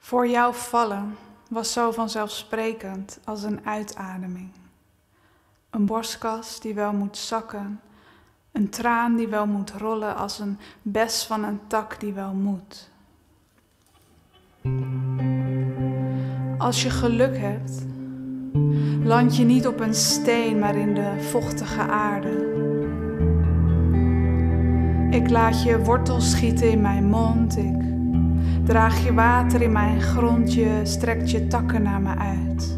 Voor jou vallen was zo vanzelfsprekend als een uitademing. Een borstkas die wel moet zakken, een traan die wel moet rollen als een bes van een tak die wel moet. Als je geluk hebt, land je niet op een steen, maar in de vochtige aarde. Ik laat je wortels schieten in mijn mond, ik draag je water in mijn grond, je strekt je takken naar me uit.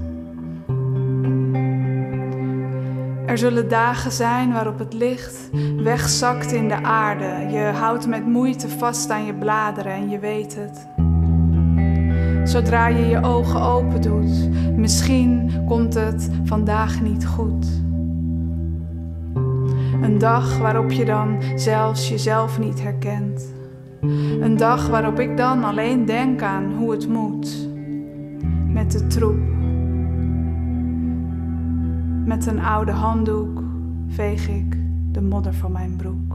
Er zullen dagen zijn waarop het licht wegzakt in de aarde. Je houdt met moeite vast aan je bladeren en je weet het. Zodra je je ogen open doet, misschien komt het vandaag niet goed. Een dag waarop je dan zelfs jezelf niet herkent. Een dag waarop ik dan alleen denk aan hoe het moet. Met de troep. Met een oude handdoek veeg ik de modder van mijn broek.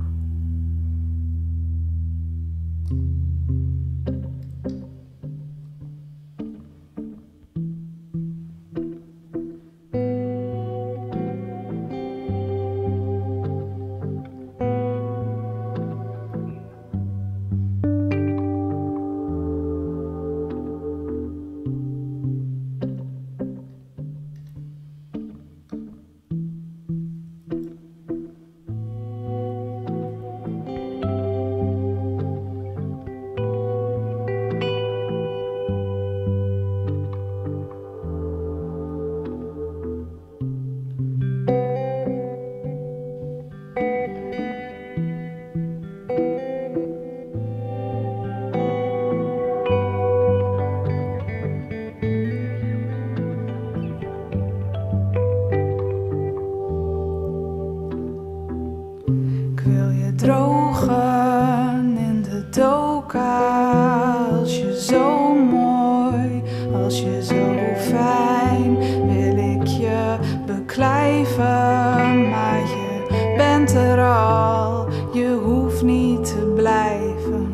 Drogen in de doka, als je zo mooi, als je zo fijn, wil ik je beklijven, maar je bent er al, je hoeft niet te blijven,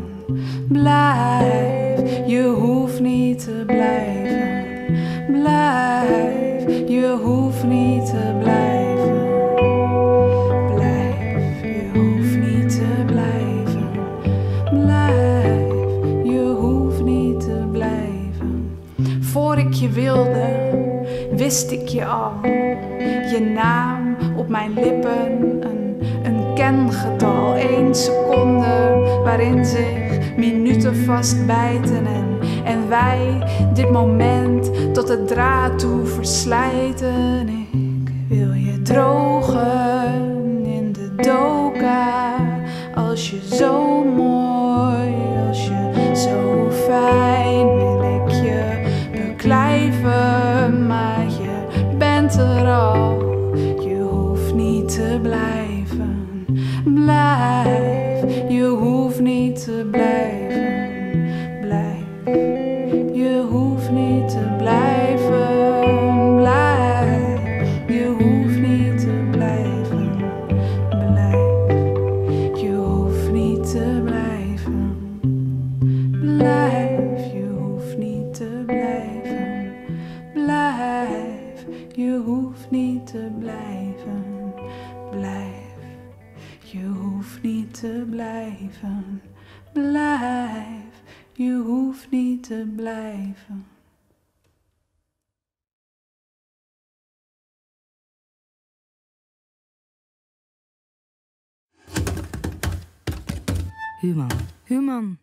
blijf, je hoeft niet te blijven, blijf, je hoeft niet te blijven. Voor ik je wilde, wist ik je al. Je naam op mijn lippen, een kengetal. 1 seconde waarin zich minuten vastbijten. En wij dit moment tot het draad toe verslijten. Ik wil je drogen in de doka. Als je zo mooi, als je zo fijn, wil ik je beklijven, maar je bent er al, je hoeft niet te blijven, blijf, je hoeft niet te blijven, blijf, je hoeft niet te blijven, blijf, je hoeft niet te blijven, blijf, je hoeft niet te blijven, blijf, je hoeft niet te blijven. Blijf, je hoeft niet te blijven, blijf, je hoeft niet te blijven, blijf, je hoeft niet te blijven. Human.